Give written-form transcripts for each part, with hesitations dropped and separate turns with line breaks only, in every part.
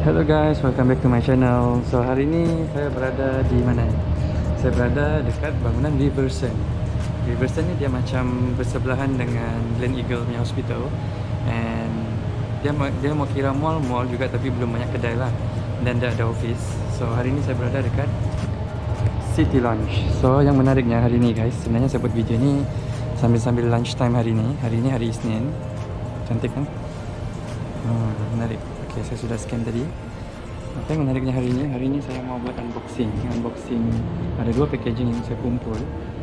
Hello guys, welcome back to my channel. So hari ini saya berada di mana? Saya berada dekat bangunan Riverson. Riverson ni dia macam bersebelahan dengan Gleneagle punya hospital, and dia mau kira mall juga, tapi belum banyak kedai lah, dan dia ada office. So hari ini saya berada dekat City Lounge. So yang menariknya hari ini guys, sebenarnya saya buat video ni sambil lunch time hari ini. Hari ini hari Isnin. Cantik kan? Menarik. Okay, saya sudah scan tadi. Apa yang menariknya hari ini saya mau buat unboxing. Ada dua packaging yang saya kumpul.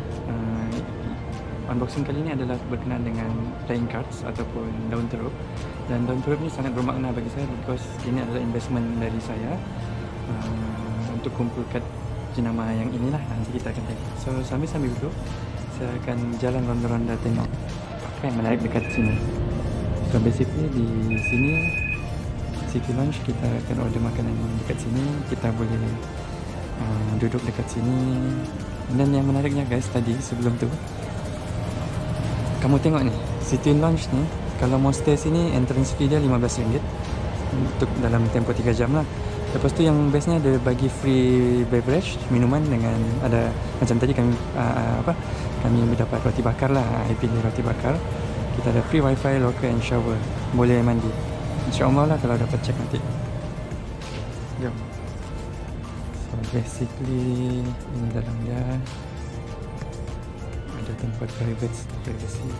Unboxing kali ini adalah berkenaan dengan playing cards ataupun daun teruk. Dan daun teruk ni sangat bermakna bagi saya because ini adalah investment dari saya untuk kumpul kad jenama yang inilah. Nanti kita akan tengok. So sambil dulu saya akan jalan ronda-ronda tengok apa yang menarik dekat sini. So basically di sini City Lounge, kita akan order makanan dekat sini. Kita boleh duduk dekat sini. Dan yang menariknya guys, tadi sebelum tu kamu tengok ni, City Lounge ni kalau mau stay sini entrance fee dia RM15 untuk dalam tempoh 3 jam lah. Lepas tu yang bestnya dia bagi free beverage, minuman, dengan ada macam tadi kami kami dapat roti bakar lah. I pilih roti bakar. Kita ada free wifi, locker and shower. Boleh mandi, InsyaAllah lah kalau dapat check nanti. Jom. So basically ini dalam dia ada tempat privacy. Okay.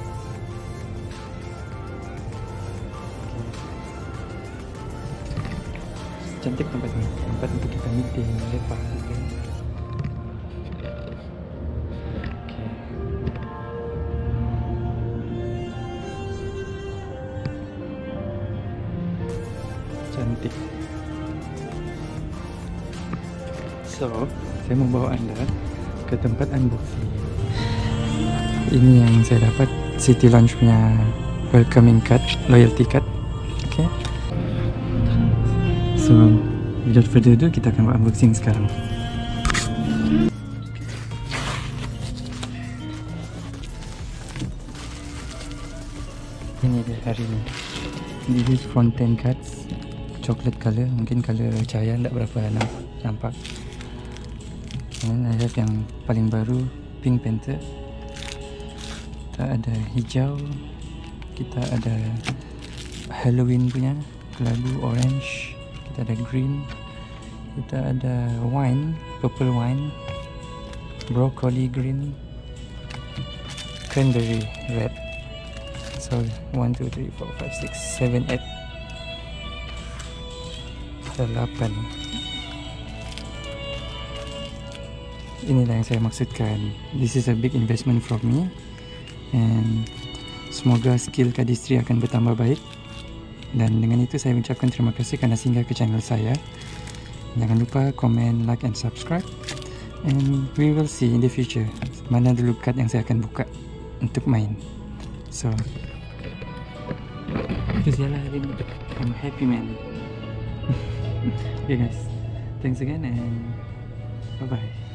Cantik tempat ni. Tempat untuk kita meeting, lepak gitu. Cantik. So, saya membawa anda ke tempat unboxing. Ini yang saya dapat, City Lounge punya welcoming card, loyalty card. Okay. So, without further ado, kita akan buat unboxing sekarang. Ini dia hari ini. This is Fontaine cards, chocolate color, mungkin color cahaya tak berapa nampak. Dan I have yang paling baru, Pink Panther. Kita ada hijau, kita ada Halloween punya kelabu orange, kita ada green, kita ada wine, purple wine, broccoli green, cranberry red. So 1, 2, 3, 4, 5, 6, 7, 8. 8. Inilah yang saya maksudkan. This is a big investment from me, and semoga skill Kadistri akan bertambah baik. Dan dengan itu saya ucapkan terima kasih kerana singgah ke channel saya. Jangan lupa komen, like and subscribe, and we will see in the future mana dulu kad yang saya akan buka untuk main. So itu sajalah hari ini. I'm happy man. Okay guys, thanks again and bye bye.